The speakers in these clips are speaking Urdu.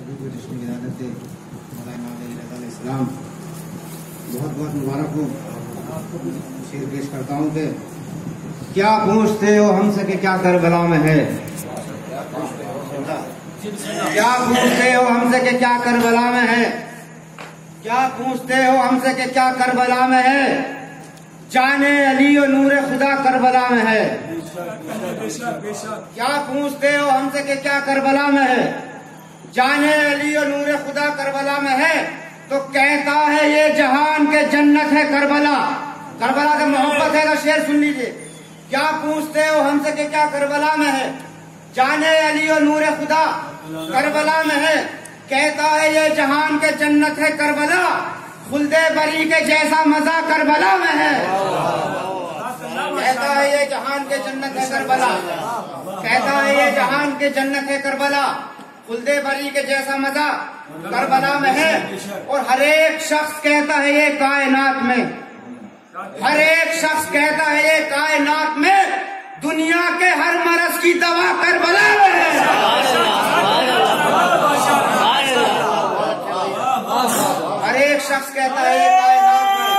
السلام بہت بہت مبارک ہو. شعر پیش کرتا ہوں کہ کیا پوچھتے ہو ہم سے کہ کیا کربلا میں ہے. کیا پوچھتے ہو ہم سے کہ کیا کربلا میں ہے. کیا پوچھتے ہو ہم سے کہ کیا کربلا میں ہے. جانے علی و نور خدا کربلا میں ہے. کیا پوچھتے ہو ہم سے کہ کیا کربلا میں ہے. جانے علی و نور خدا کربلا میں ہے. تو کہتا ہے یہ جہان کے جنت ہے کربلا. کربلا سے محبت ہے تو شعر سن لیجیے. کیا پوچھتے ہو ہم سے کہ کیا کربلا میں ہے. جانے علی و نور خدا کربلا میں ہے. کہتا ہے یہ جہان کے جنت ہے کربلا. خلد بری کے جیسا مزہ کربلا میں ہے. کہتا ہے یہ جہان کے جنت ہے کربلا. کہتا ہے یہ جہان کے جنت ہے کربلا. خلد بری کے جیسا مزہ کربلا میں ہے. اور ہر ایک شخص کہتا ہے یہ کائنات میں. ہر ایک شخص کہتا ہے یہ کائنات میں دنیا کے ہر مرض کی دوا کربلا میں ہے. ہر ایک شخص کہتا ہے یہ کائنات میں.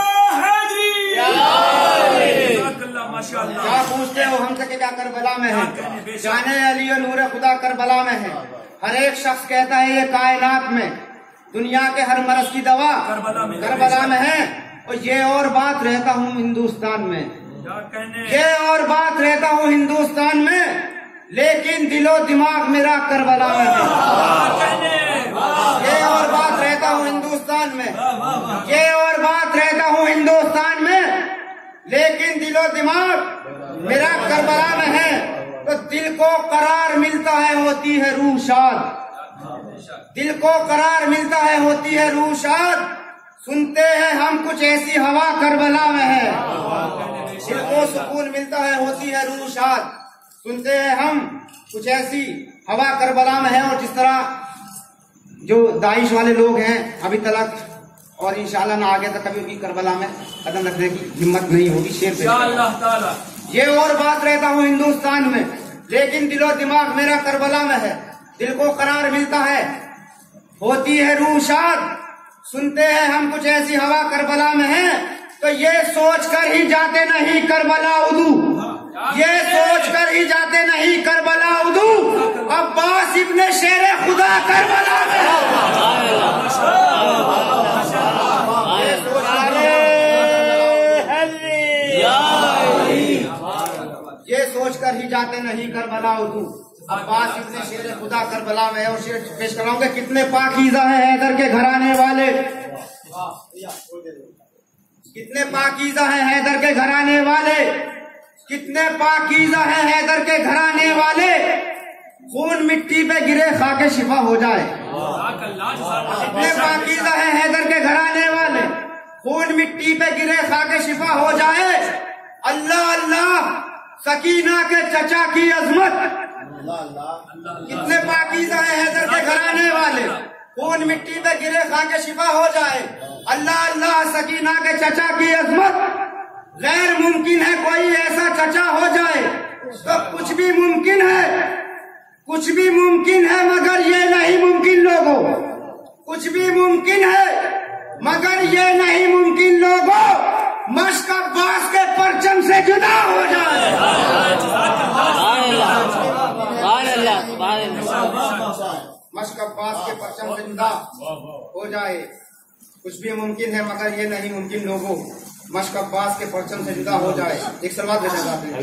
کیا پوچھتے ہو ہم سے کہ کیا کربلا میں ہے. جانے علی و نور خدا کربلا میں ہے. ہر ایک شخص کہتا ہے یہ کائنات میں دنیا کے ہر مرض کی دوا کربلا میں ہے. اور یہ اور بات رہتا ہوں ہندوستان میں. یہ اور بات رہتا ہوں ہندوستان میں لیکن دل و دماغ میرا کربلا میں ہے. یہ اور بات رہتا ہوں ہندوستان میں. یہ اور بات رہتا ہوں ہندوستان میں لیکن دل و دماغ میرا کربلا میں ہے. تو دل کو قرار ملتا ہے ہوتی ہے روح شاد. دل کو قرار ملتا ہے ہوتی ہے روح شاد. سنتے ہیں ہم کچھ ایسی ہوا کربلا میں ہے. دل کو سکون ملتا ہے ہوتی ہے روح شاد. سنتے ہیں ہم کچھ ایسی ہوا کربلا میں ہے. اور جس طرح جو داعش والے لوگ ہیں ابھی تلک اور انشاءاللہ نہ آگے تک کبھی بھی کربلا میں قدم رکھنے کی ہمت نہیں ہوگی. شعر پہ یہ اور بات رہتا ہوں ہندوستان میں لیکن دل و دماغ میرا کربلا میں ہے. دل کو قرار ملتا ہے ہوتی ہے روح شاد. سنتے ہیں ہم کچھ ایسی ہوا کربلا میں ہے. تو یہ سوچ کر ہی جاتے نہیں کربلا ادو. یہ سوچ کر ہی جاتے نہیں کربلا ادو. عباس ابن شیر خدا کربلا میں ہے. یہ سوچ کر ہی جاتے نہیں کربلا ادو. عباس ابن شیر خدا کربلا میں ہے. اور شعر پیش کر رہا ہوں کہ کتنے پاکیزہ ہیں حیدر کے گھرانے والے. کتنے پاکیزہ ہیں حیدر کے گھرانے والے. کتنے پاکیزہ ہیں حیدر کے گھرانے والے. خون مٹی پہ گرے خاک شفا ہو جائے. کتنے پاکیزہ ہیں حیدر کے گھرانے والے. خون مٹی پہ گرے خاک شفا ہو جائے. اللہ اللہ سکینہ کے چچا کی عظمت. کتنے پاکیزہ ہیں حیدر کے گھرانے والے. خون مٹی پہ گرے خاک شفا ہو جائے. اللہ اللہ سکینہ کے چچا کی عظمت. غیر ممکن ہے کوئی ایسا چچا ہو جائے. تو کچھ بھی ممکن ہے. کچھ بھی ممکن ہے مگر یہ نہیں ممکن لوگوں. کچھ بھی ممکن ہے مگر یہ نہیں ممکن لوگوں. مشق عباس کے پرچم سے جدا ہو جائے. مشق عباس کے پرچم سے جدا ہو جائے. کچھ بھی ممکن ہے مگر یہ نہیں ممکن لوگوں. مشق عباس کے پرچم سے جدا ہو جائے. ایک سلوات بھیجنا چاہتے ہیں.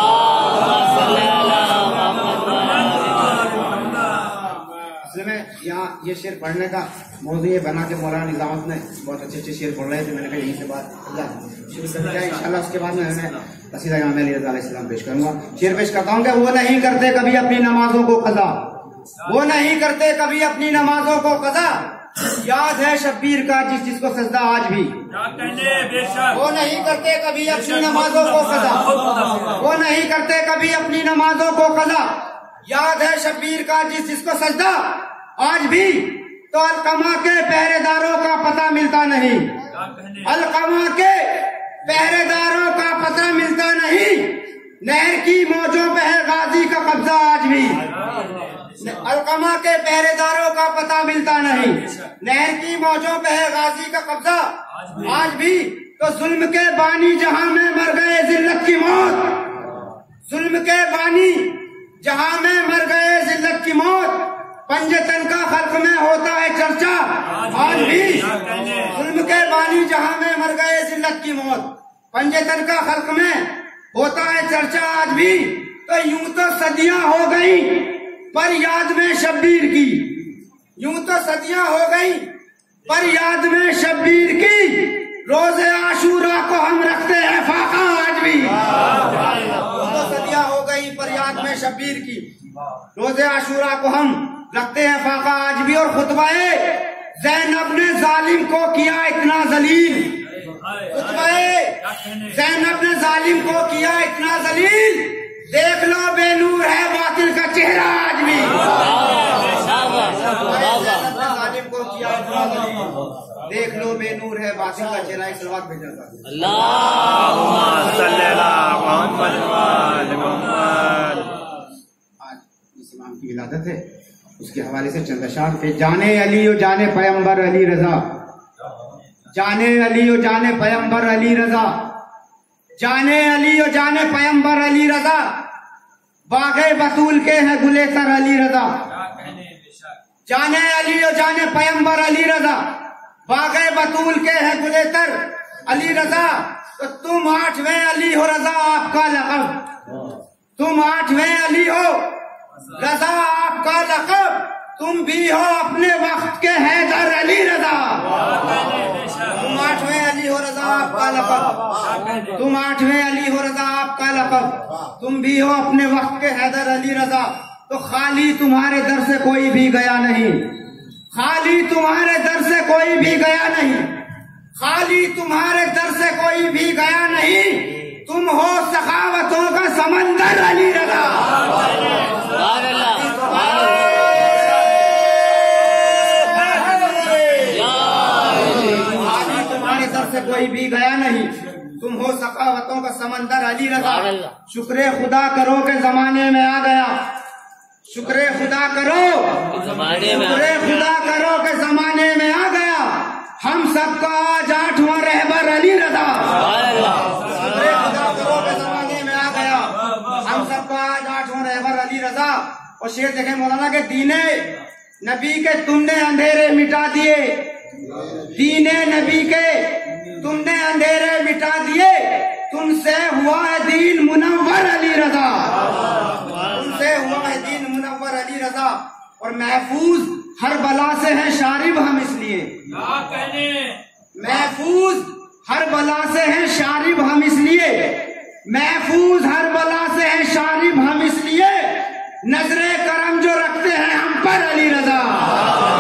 اصل میں یہاں یہ شعر پڑھنے کا موضوع یہ بنا کہ مولانا نظامت نے بہت اچھے اچھے شعر پڑھ رہے ہیں. تو میں نے کہا یہیں سے بات شروع کر جائے انشاءاللہ. اس کے بعد میں قصیدہ امام علی رضا علیہ السلام پیش کروں گا. شعر پیش کرتا ہوں کہ وہ نہیں کرتے کبھی اپنی نمازوں کو قضا. وہ نہیں کرتے کبھی اپنی نمازوں کو قضا. یاد ہے شبیر کا جس کو سجدہ آج بھی. وہ نہیں کرتے کبھی اپنی نمازوں کو قضا. وہ نہیں کرتے کبھی اپنی نمازوں کو قضا. یاد ہے شبیر کا جس کو سجدہ آج بھی. تو القمہ کے پہرے داروں کا پتہ ملتا نہیں. القمہ کے پہرے داروں کا پتہ ملتا نہیں. نہر کی موجوں پہ ہے غازی کا قبضہ آج بھی. علقمہ کے پہرے داروں کا پتہ ملتا نہیں، نہر کی موجوں پہ ہے غازی کا قبضہ آج بھی، تو ظلم کے بانی جہاں میں مر گئے ذلت کی موت، ظلم کے بانی جہاں میں مر گئے ذلت کی موت، پنجتن کا خلق میں ہوتا ہے چرچا آج بھی، ظلم کے بانی جہاں میں مر گئے ذلت کی موت، پنجتن کا خلق میں ہوتا ہے چرچا آج بھی، تو یوں تو صدیاں ہو گئی پر یاد میں شبیر کی، یوں تو صدیاں ہو گئی پر یاد میں شبیر کی، روز عاشورہ کو ہم رکھتے ہیں فاقہ آج بھی، یوں تو صدیاں ہو گئی پر یاد میں شبیر کی، روز عاشورہ کو ہم رکھتے ہیں فاقہ آج بھی، اور خطبہ زینب نے ظالم کو کیا اتنا ذلیل، خطبہ زینب نے ظالم کو کیا اتنا ذلیل، دیکھ لو بے نور ہے باطل کا چہرہ آج بھی، ظالم کو کیا اتنا ذلیل، دیکھ لو بے نور ہے باطل کا چہرہ، ایک سلوات بھیجا تھا اللہم صلی اللہ محمد محمد۔ آج اس امام کی ولادت ہے، اس کے حوالے سے چند اشعار تھے۔ جانے علی و جانے پیغمبر علی رضا، جانے علی و جانے پیغمبر علی رضا، جانے علی و جانے پیغمبر علی رضا، باغ بطول کے ہیں گلے تر علی رضا، جانے علی و جانے پیغمبر علی رضا، باغ بطول کے ہیں گلے تر علی رضا، تو تم 8ویں علی ہو رضا آپ کا لقب، تم 8ویں علی ہو رضا آپ کا لقب، تم بھی ہو اپنے وقت کے حیدر علی رضا، تم 8ویں علی ہو رضا آپ کا لقب، تم 8ویں علی ہو رضا آپ کا لقب، تم بھی ہو اپنے وقت کے حیدر علی رضا، تو خالی تمہارے در سے کوئی بھی گیا نہیں، خالی تمہارے در سے کوئی بھی گیا نہیں، خالی تمہارے در سے کوئی بھی گیا نہیں، تم ہو سخاوتوں کا سمندر علی رضا، تمہارے در سے کوئی بھی گیا نہیں، تم ہو سخاوتوں کا سمندر علی رضا، شکر خدا کرو کہ زمانے میں آ گیا، شکر خدا کرو، شکر خدا کرو کہ زمانے میں آ گیا، ہم سب کا آج 8واں رہبر علی رضا، شکر خدا کرو کہ زمانے میں آ گیا، ہم سب کا آج 8واں رہبر علی رضا۔ اور شعر دیکھیں مولانا کہ دین نبی کے تم نے اندھیرے مٹا دیے، دین نبی کے تم نے اندھیرے مٹا دیے، تم سے ہوا ہے دین منور علی رضا، تم سے ہوا ہے دین منور علی رضا، اور محفوظ ہر بلا سے ہیں شارب ہم اس لیے، محفوظ ہر بلا سے ہیں شارب ہم اس لیے، محفوظ ہر بلا سے ہیں شارب ہم اس لیے، نظر کرم جو رکھتے ہیں ہم پر علی رضا،